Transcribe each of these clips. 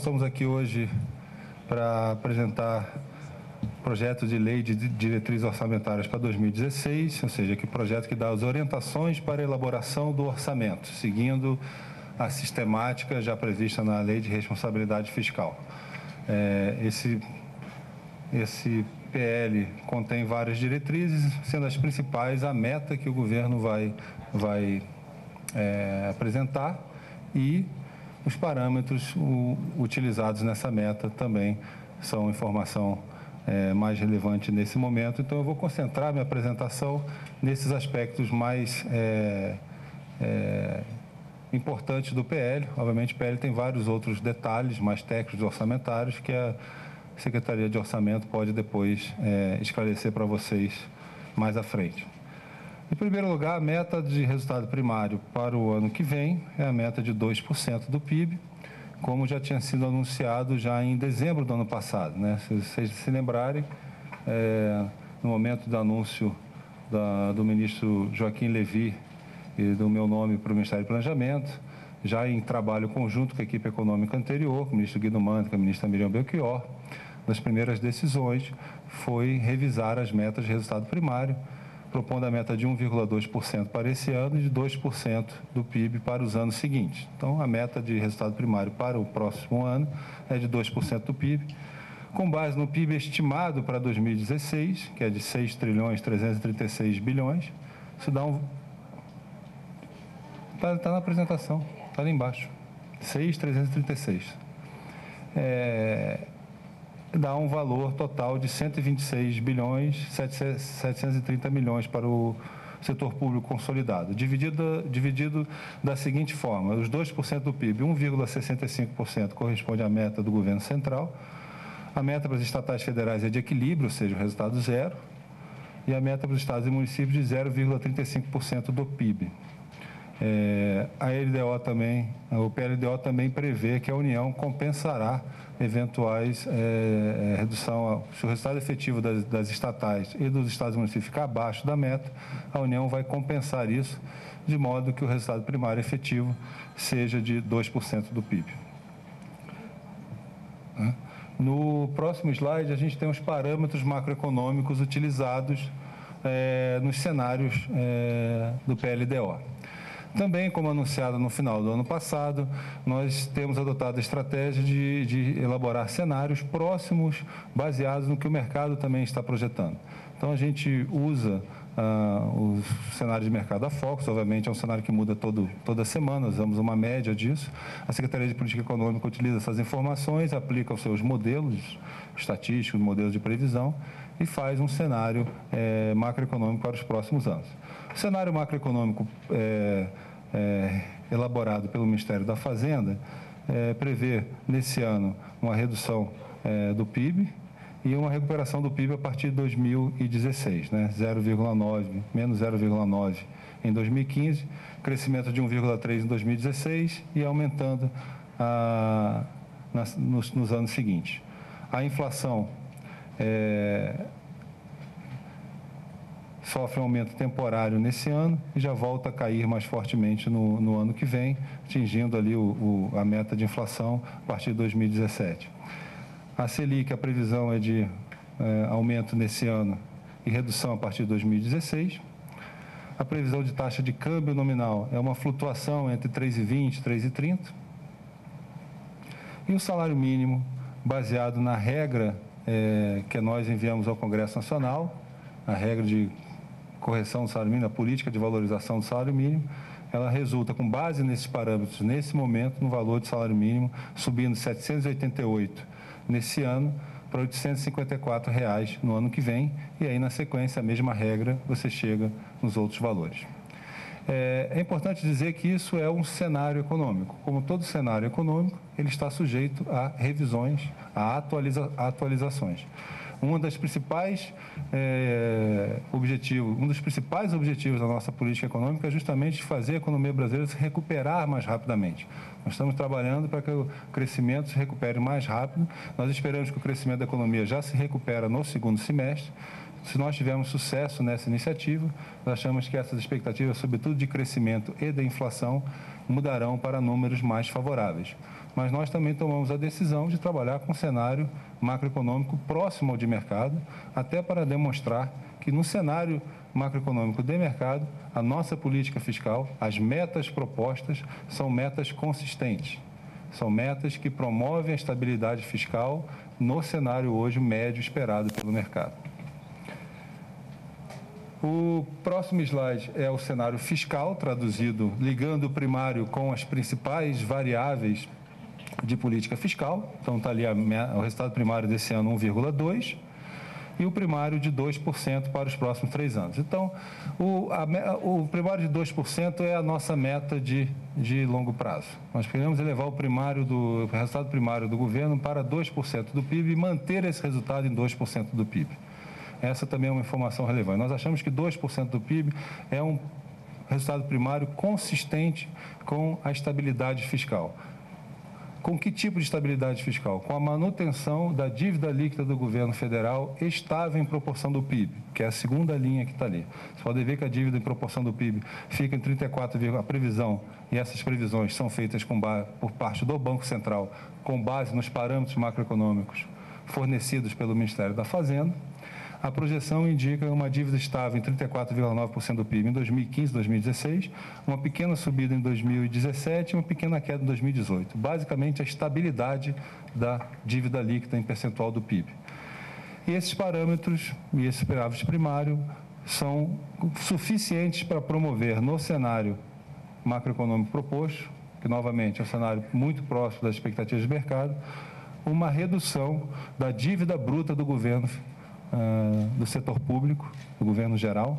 estamos aqui hoje para apresentar projeto de lei de diretrizes orçamentárias para 2016, ou seja, que projeto que dá as orientações para a elaboração do orçamento, seguindo a sistemática já prevista na Lei de Responsabilidade Fiscal. Esse PL contém várias diretrizes, sendo as principais a meta que o governo vai apresentar e os parâmetros utilizados nessa meta também são informação mais relevante nesse momento. Então, eu vou concentrar minha apresentação nesses aspectos mais importantes do PL. Obviamente, o PL tem vários outros detalhes mais técnicos orçamentários que a Secretaria de Orçamento pode depois esclarecer para vocês mais à frente. Em primeiro lugar, a meta de resultado primário para o ano que vem é a meta de 2% do PIB, como já tinha sido anunciado já em dezembro do ano passado, né? Se vocês se lembrarem, no momento do anúncio do ministro Joaquim Levy e do meu nome para o Ministério do Planejamento, já em trabalho conjunto com a equipe econômica anterior, com o ministro Guido Mantega, com a ministra Miriam Belchior, das primeiras decisões foi revisar as metas de resultado primário, propondo a meta de 1,2% para esse ano e de 2% do PIB para os anos seguintes. Então, a meta de resultado primário para o próximo ano é de 2% do PIB, com base no PIB estimado para 2016, que é de 6.336 bilhões, isso dá um... Está na apresentação, está ali embaixo, 6.336. Dá um valor total de 126 bilhões 730 milhões para o setor público consolidado, dividido da seguinte forma: os 2% do PIB, 1,65% corresponde à meta do governo central, a meta para os estatais federais é de equilíbrio, ou seja, o resultado zero, e a meta para os estados e municípios de 0,35% do PIB. A LDO também, o PLDO também prevê que a União compensará eventuais redução, se o resultado efetivo das estatais e dos estados e municípios ficar abaixo da meta, a União vai compensar isso, de modo que o resultado primário efetivo seja de 2% do PIB. No próximo slide, a gente tem os parâmetros macroeconômicos utilizados nos cenários do PLDO. Também, como anunciado no final do ano passado, nós temos adotado a estratégia de elaborar cenários próximos, baseados no que o mercado também está projetando. Então, a gente usa o cenário de mercado da Focus, obviamente é um cenário que muda toda semana, nós usamos uma média disso. A Secretaria de Política Econômica utiliza essas informações, aplica os seus modelos estatísticos, modelos de previsão, e faz um cenário macroeconômico para os próximos anos. O cenário macroeconômico elaborado pelo Ministério da Fazenda prevê, nesse ano, uma redução do PIB e uma recuperação do PIB a partir de 2016, né? Menos 0,9 em 2015, crescimento de 1,3 em 2016 e aumentando nos anos seguintes. A inflação sofre um aumento temporário nesse ano e já volta a cair mais fortemente no ano que vem, atingindo ali a meta de inflação a partir de 2017. A Selic, a previsão é de aumento nesse ano e redução a partir de 2016. A previsão de taxa de câmbio nominal é uma flutuação entre 3,20 e 3,30. E o salário mínimo, baseado na regra que nós enviamos ao Congresso Nacional, a regra de correção do salário mínimo, a política de valorização do salário mínimo, ela resulta, com base nesses parâmetros, nesse momento, no valor de salário mínimo subindo de 788 nesse ano para R$ 854 no ano que vem, e aí, na sequência, a mesma regra, você chega nos outros valores. É importante dizer que isso é um cenário econômico. Como todo cenário econômico, ele está sujeito a revisões, a atualizações. Um dos principais objetivos da nossa política econômica é justamente fazer a economia brasileira se recuperar mais rapidamente. Nós estamos trabalhando para que o crescimento se recupere mais rápido. Nós esperamos que o crescimento da economia já se recupere no segundo semestre. Se nós tivermos sucesso nessa iniciativa, nós achamos que essas expectativas, sobretudo de crescimento e de inflação, mudarão para números mais favoráveis. mas nós também tomamos a decisão de trabalhar com um cenário macroeconômico próximo ao de mercado, até para demonstrar que no cenário macroeconômico de mercado, a nossa política fiscal, as metas propostas são metas consistentes, são metas que promovem a estabilidade fiscal no cenário hoje médio esperado pelo mercado. O próximo slide é o cenário fiscal, traduzido, ligando o primário com as principais variáveis de política fiscal. Então, está ali o resultado primário desse ano, 1,2%, e o primário de 2% para os próximos 3 anos. Então, o primário de 2% é a nossa meta de longo prazo. Nós queremos elevar o resultado primário do governo para 2% do PIB e manter esse resultado em 2% do PIB. Essa também é uma informação relevante. Nós achamos que 2% do PIB é um resultado primário consistente com a estabilidade fiscal. Com que tipo de estabilidade fiscal? Com a manutenção da dívida líquida do governo federal estável em proporção do PIB, que é a segunda linha que está ali. Você pode ver que a dívida em proporção do PIB fica em 34, a previsão, e essas previsões são feitas por parte do Banco Central, com base nos parâmetros macroeconômicos fornecidos pelo Ministério da Fazenda. A projeção indica uma dívida estável em 34,9% do PIB em 2015 e 2016, uma pequena subida em 2017 e uma pequena queda em 2018. Basicamente, a estabilidade da dívida líquida em percentual do PIB. E esses parâmetros e esse superávit primário são suficientes para promover no cenário macroeconômico proposto, que novamente é um cenário muito próximo das expectativas de mercado, uma redução da dívida bruta do governo do setor público, do governo geral,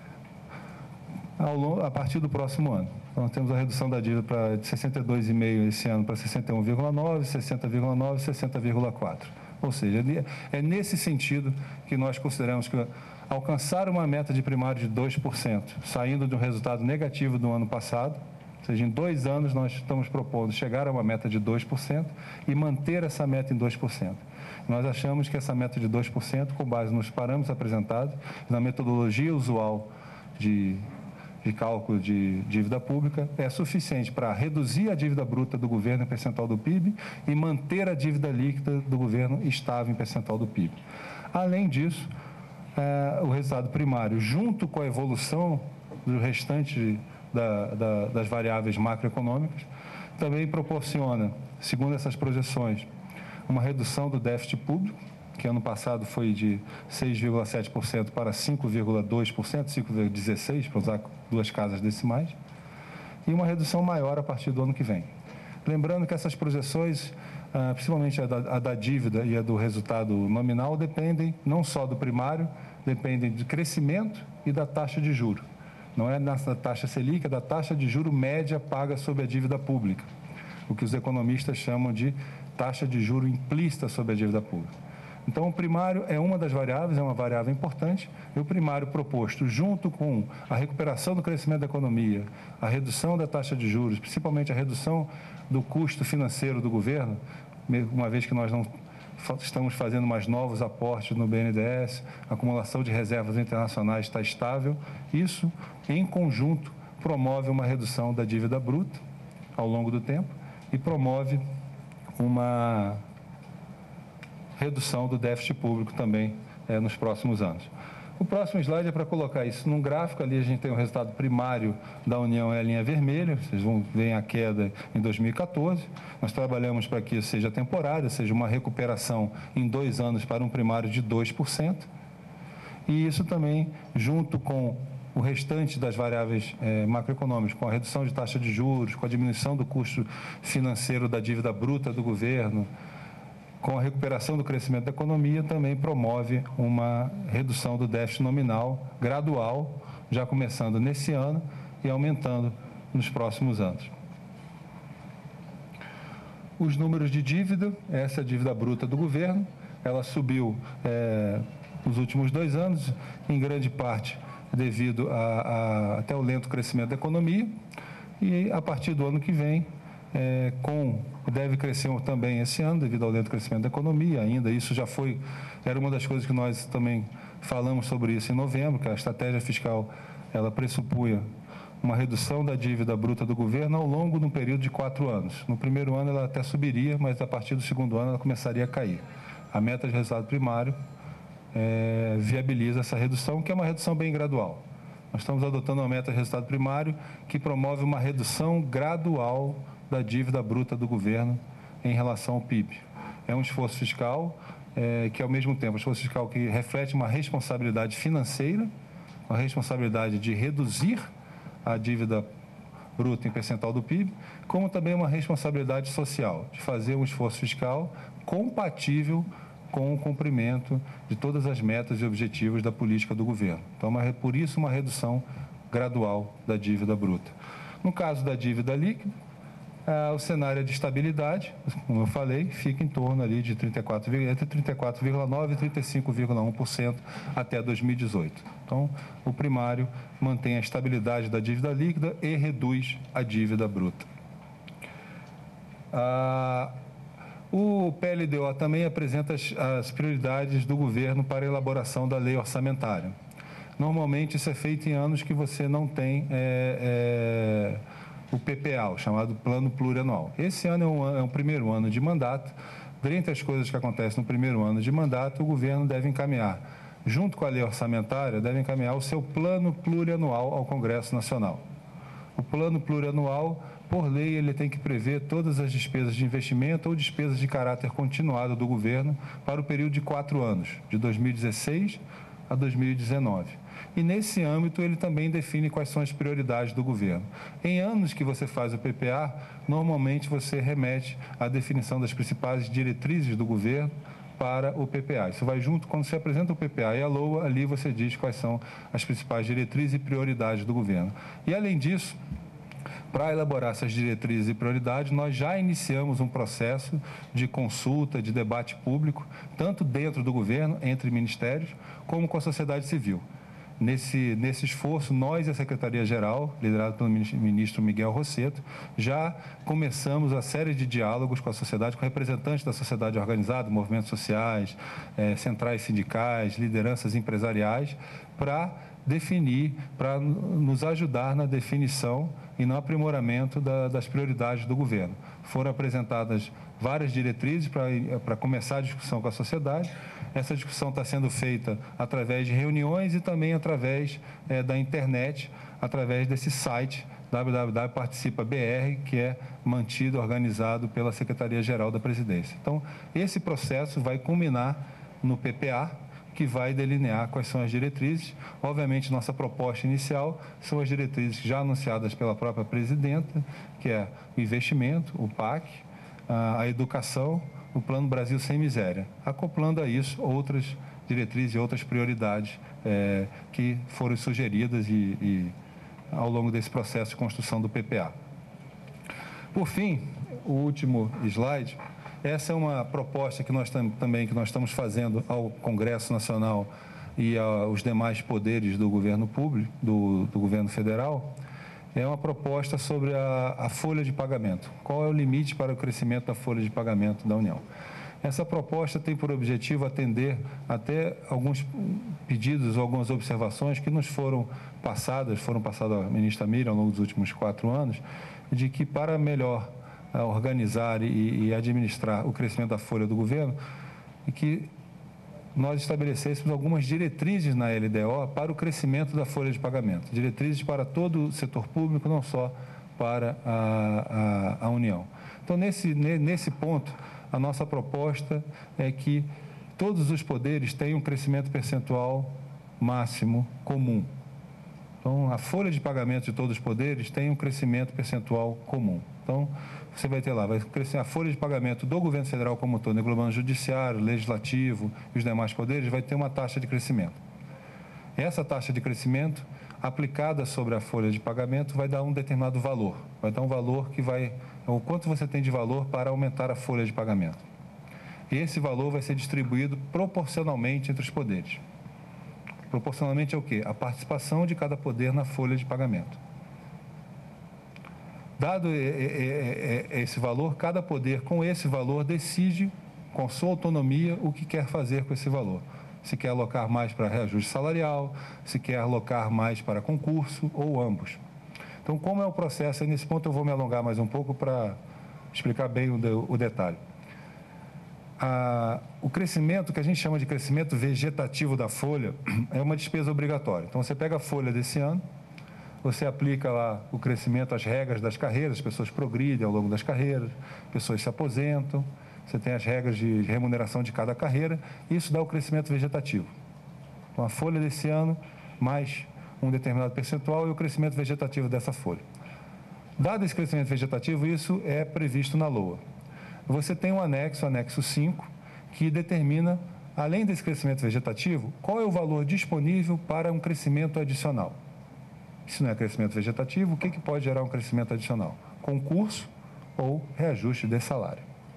a partir do próximo ano. Então, nós temos a redução da dívida de 62,5% esse ano para 61,9%, 60,9% e 60,4%. Ou seja, é nesse sentido que nós consideramos que alcançar uma meta de primário de 2%, saindo de um resultado negativo do ano passado, ou seja, em 2 anos nós estamos propondo chegar a uma meta de 2% e manter essa meta em 2%. Nós achamos que essa meta de 2%, com base nos parâmetros apresentados, na metodologia usual de cálculo de dívida pública, é suficiente para reduzir a dívida bruta do governo em percentual do PIB e manter a dívida líquida do governo estável em percentual do PIB. Além disso, o resultado primário, junto com a evolução do restante das variáveis macroeconômicas, também proporciona, segundo essas projeções, uma redução do déficit público, que ano passado foi de 6,7% para 5,2%, 5,16%, para usar 2 casas decimais, e uma redução maior a partir do ano que vem. Lembrando que essas projeções, principalmente a da dívida e a do resultado nominal, dependem não só do primário, dependem do crescimento e da taxa de juros. Não é da taxa Selic, é da taxa de juro média paga sobre a dívida pública, o que os economistas chamam de taxa de juro implícita sobre a dívida pública. Então, o primário é uma das variáveis, é uma variável importante, e o primário proposto, junto com a recuperação do crescimento da economia, a redução da taxa de juros, principalmente a redução do custo financeiro do governo, uma vez que nós não estamos fazendo mais novos aportes no BNDES, a acumulação de reservas internacionais está estável, isso, em conjunto, promove uma redução da dívida bruta ao longo do tempo e promove uma redução do déficit público também nos próximos anos. O próximo slide é para colocar isso num gráfico. Ali a gente tem o resultado primário da União, é a linha vermelha, vocês vão ver a queda em 2014. Nós trabalhamos para que isso seja temporário, seja uma recuperação em 2 anos para um primário de 2%. E isso também, junto com o restante das variáveis macroeconômicas, com a redução de taxa de juros, com a diminuição do custo financeiro da dívida bruta do governo, com a recuperação do crescimento da economia, também promove uma redução do déficit nominal gradual, já começando nesse ano e aumentando nos próximos anos. Os números de dívida, essa é a dívida bruta do governo, ela subiu nos últimos 2 anos, em grande parte devido até o lento crescimento da economia, e a partir do ano que vem, deve crescer também esse ano, devido ao lento crescimento da economia ainda. Isso era uma das coisas que nós também falamos sobre isso em novembro, que a estratégia fiscal, ela pressupunha uma redução da dívida bruta do governo ao longo de um período de 4 anos. No primeiro ano ela até subiria, mas a partir do segundo ano ela começaria a cair. A meta de resultado primário viabiliza essa redução, que é uma redução bem gradual. Nós estamos adotando uma meta de resultado primário que promove uma redução gradual da dívida bruta do governo em relação ao PIB. É um esforço fiscal que, ao mesmo tempo, é um esforço fiscal que reflete uma responsabilidade financeira, uma responsabilidade de reduzir a dívida bruta em percentual do PIB, como também uma responsabilidade social, de fazer um esforço fiscal compatível com o cumprimento de todas as metas e objetivos da política do governo. Então, por isso, uma redução gradual da dívida bruta. No caso da dívida líquida, o cenário é de estabilidade, como eu falei, fica em torno ali de entre 34,9% e 35,1% até 2018. Então, o primário mantém a estabilidade da dívida líquida e reduz a dívida bruta. O PLDO também apresenta as prioridades do governo para a elaboração da lei orçamentária. Normalmente, isso é feito em anos que você não tem o PPA, o chamado Plano Plurianual. Esse ano é um primeiro ano de mandato. Dentre as coisas que acontecem no primeiro ano de mandato, o governo deve encaminhar, junto com a lei orçamentária, deve encaminhar o seu Plano Plurianual ao Congresso Nacional. O Plano Plurianual, por lei, ele tem que prever todas as despesas de investimento ou despesas de caráter continuado do governo para o período de 4 anos, de 2016 a 2019. E, nesse âmbito, ele também define quais são as prioridades do governo. Em anos que você faz o PPA, normalmente você remete à definição das principais diretrizes do governo para o PPA. Isso vai junto, quando você apresenta o PPA e a LOA, ali você diz quais são as principais diretrizes e prioridades do governo. E, além disso, para elaborar essas diretrizes e prioridades, nós já iniciamos um processo de consulta, de debate público, tanto dentro do governo, entre ministérios, como com a sociedade civil. Nesse esforço, nós e a Secretaria-Geral, liderada pelo ministro Miguel Rosseto, já começamos a série de diálogos com a sociedade, com representantes da sociedade organizada, movimentos sociais, centrais sindicais, lideranças empresariais, para definir, para nos ajudar na definição e no aprimoramento das prioridades do governo. Foram apresentadas várias diretrizes para começar a discussão com a sociedade. Essa discussão está sendo feita através de reuniões e também através da internet, através desse site www.participa.br, que é mantido, organizado pela Secretaria-Geral da Presidência. Então, esse processo vai culminar no PPA, que vai delinear quais são as diretrizes. Obviamente, nossa proposta inicial são as diretrizes já anunciadas pela própria presidenta, que é o investimento, o PAC, a educação, o Plano Brasil Sem Miséria, acoplando a isso outras diretrizes e outras prioridades que foram sugeridas ao longo desse processo de construção do PPA. Por fim, o último slide. Essa é uma proposta que nós estamos fazendo ao Congresso Nacional e aos demais poderes do governo público, do governo federal. É uma proposta sobre a folha de pagamento. Qual é o limite para o crescimento da folha de pagamento da União? Essa proposta tem por objetivo atender até alguns pedidos ou algumas observações que nos foram passadas à ministra Miriam ao longo dos últimos 4 anos, de que para melhor organizar e administrar o crescimento da folha do governo, e que nós estabelecêssemos algumas diretrizes na LDO para o crescimento da folha de pagamento, diretrizes para todo o setor público, não só para a União. Então, nesse ponto, a nossa proposta é que todos os poderes tenham um crescimento percentual máximo comum. Então, a folha de pagamento de todos os poderes tem um crescimento percentual comum. Então, você vai ter lá, vai crescer a folha de pagamento do governo federal como um todo, englobando o judiciário, legislativo e os demais poderes, vai ter uma taxa de crescimento. Essa taxa de crescimento, aplicada sobre a folha de pagamento, vai dar um determinado valor. Vai dar um valor que vai... o quanto você tem de valor para aumentar a folha de pagamento. E esse valor vai ser distribuído proporcionalmente entre os poderes. Proporcionalmente ao quê? A participação de cada poder na folha de pagamento. Dado esse valor, cada poder, com esse valor, decide, com sua autonomia, o que quer fazer com esse valor. Se quer alocar mais para reajuste salarial, se quer alocar mais para concurso, ou ambos. Então, como é o processo? E nesse ponto eu vou me alongar mais um pouco para explicar bem o detalhe. O crescimento, que a gente chama de crescimento vegetativo da folha, é uma despesa obrigatória. Então, você pega a folha desse ano, você aplica lá o crescimento, as regras das carreiras, as pessoas progridem ao longo das carreiras, pessoas se aposentam, você tem as regras de remuneração de cada carreira, e isso dá o crescimento vegetativo. Então, a folha desse ano, mais um determinado percentual e o crescimento vegetativo dessa folha. Dado esse crescimento vegetativo, isso é previsto na LOA. Você tem um anexo, anexo 5, que determina, além desse crescimento vegetativo, qual é o valor disponível para um crescimento adicional. Se não é crescimento vegetativo, o que pode gerar um crescimento adicional? Concurso ou reajuste de salário.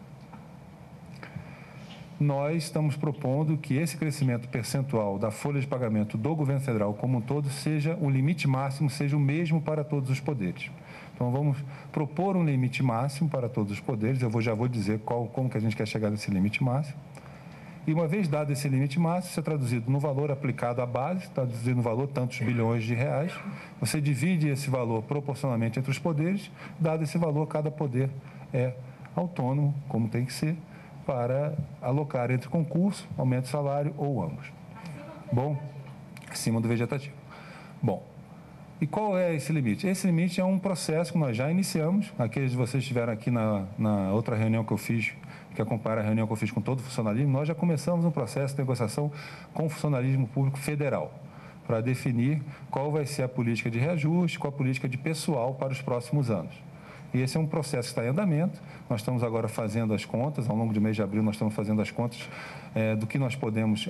Nós estamos propondo que esse crescimento percentual da folha de pagamento do governo federal como um todo seja o limite máximo, seja o mesmo para todos os poderes. Então, vamos propor um limite máximo para todos os poderes. Eu já vou dizer como que a gente quer chegar nesse limite máximo. E uma vez dado esse limite máximo, isso é traduzido no valor aplicado à base, traduzido no valor tantos bilhões de reais. Você divide esse valor proporcionalmente entre os poderes. Dado esse valor, cada poder é autônomo, como tem que ser, para alocar entre concurso, aumento de salário ou ambos. Bom, acima do vegetativo. Bom, e qual é esse limite? Esse limite é um processo que nós já iniciamos. Aqueles de vocês que estiveram aqui na outra reunião que eu fiz, que acompanha a reunião que eu fiz com todo o funcionalismo, nós já começamos um processo de negociação com o funcionalismo público federal, para definir qual vai ser a política de reajuste, qual a política de pessoal para os próximos anos. E esse é um processo que está em andamento. Nós estamos agora fazendo as contas, ao longo do mês de abril nós estamos fazendo as contas do que nós podemos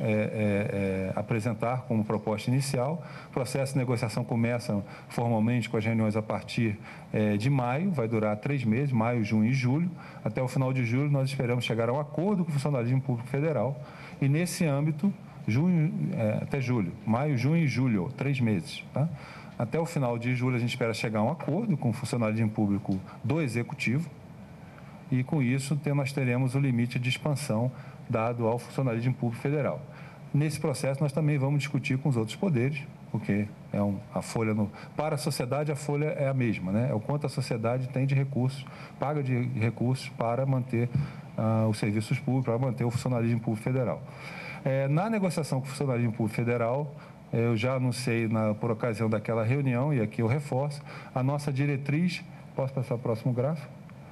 apresentar como proposta inicial. O processo de negociação começa formalmente com as reuniões a partir de maio, vai durar 3 meses, maio, junho e julho. Até o final de julho nós esperamos chegar a um acordo com o funcionalismo público federal e nesse âmbito, até julho, maio, junho e julho, 3 meses, tá? Até o final de julho, a gente espera chegar a um acordo com o funcionalismo público do Executivo e, com isso, nós teremos o limite de expansão dado ao funcionalismo público federal. Nesse processo, nós também vamos discutir com os outros poderes, porque a folha para a sociedade, a folha é a mesma, né? É o quanto a sociedade tem de recursos, paga de recursos para manter os serviços públicos, para manter o funcionalismo público federal. Na negociação com o funcionalismo público federal, eu já anunciei por ocasião daquela reunião, e aqui eu reforço, a nossa diretriz, posso passar o próximo gráfico?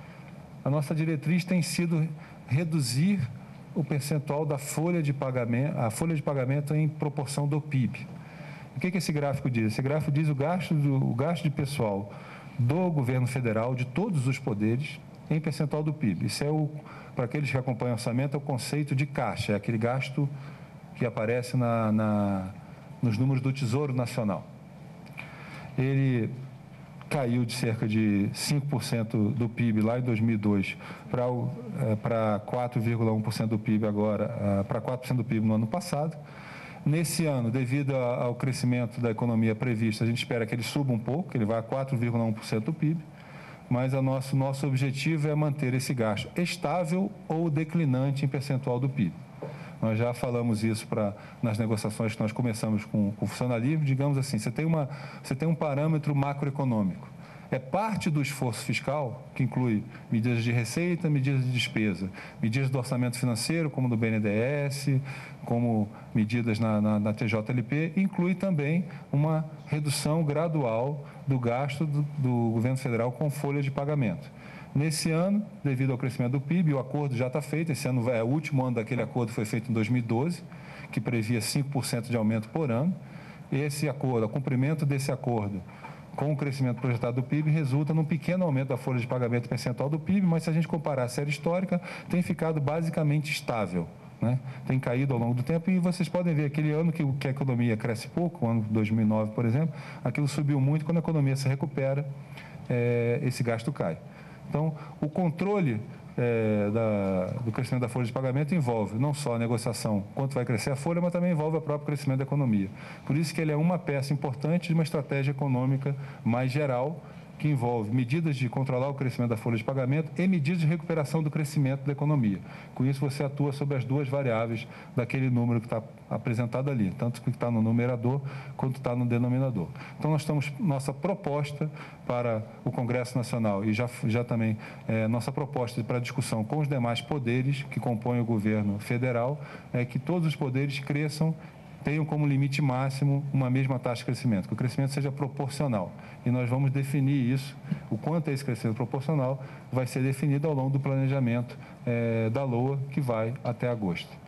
A nossa diretriz tem sido reduzir o percentual da folha de pagamento em proporção do PIB. O que esse gráfico diz? Esse gráfico diz o gasto de pessoal do governo federal, de todos os poderes, em percentual do PIB. Isso para aqueles que acompanham o orçamento, é o conceito de caixa, é aquele gasto que aparece nos números do Tesouro Nacional. Ele caiu de cerca de 5% do PIB lá em 2002 para 4,1% do PIB agora, para 4% do PIB no ano passado. Nesse ano, devido ao crescimento da economia previsto, a gente espera que ele suba um pouco, que ele vá a 4,1% do PIB, mas nosso objetivo é manter esse gasto estável ou declinante em percentual do PIB. Nós já falamos isso nas negociações que nós começamos com o funcionalismo. Digamos assim, você tem um parâmetro macroeconômico. É parte do esforço fiscal, que inclui medidas de receita, medidas de despesa, medidas do orçamento financeiro, como do BNDES, como medidas na TJLP, inclui também uma redução gradual do gasto do governo federal com folha de pagamento. Nesse ano, devido ao crescimento do PIB, o acordo já está feito. Esse ano o último ano daquele acordo foi feito em 2012, que previa 5% de aumento por ano. Esse acordo, o cumprimento desse acordo com o crescimento projetado do PIB resulta num pequeno aumento da folha de pagamento percentual do PIB, mas se a gente comparar a série histórica, tem ficado basicamente estável, né? Tem caído ao longo do tempo e vocês podem ver aquele ano que a economia cresce pouco, o ano 2009, por exemplo, aquilo subiu muito. Quando a economia se recupera, esse gasto cai. Então, o controle do crescimento da folha de pagamento envolve não só a negociação, quanto vai crescer a folha, mas também envolve o próprio crescimento da economia. Por isso que ele é uma peça importante de uma estratégia econômica mais geral, que envolve medidas de controlar o crescimento da folha de pagamento e medidas de recuperação do crescimento da economia. Com isso, você atua sobre as duas variáveis daquele número que está apresentado ali, tanto que está no numerador quanto está no denominador. Então, nós estamos, nossa proposta para o Congresso Nacional e já também nossa proposta para discussão com os demais poderes que compõem o governo federal é que todos os poderes cresçam, tenham como limite máximo uma mesma taxa de crescimento, que o crescimento seja proporcional. E nós vamos definir isso, o quanto é esse crescimento proporcional vai ser definido ao longo do planejamento da LOA, que vai até agosto.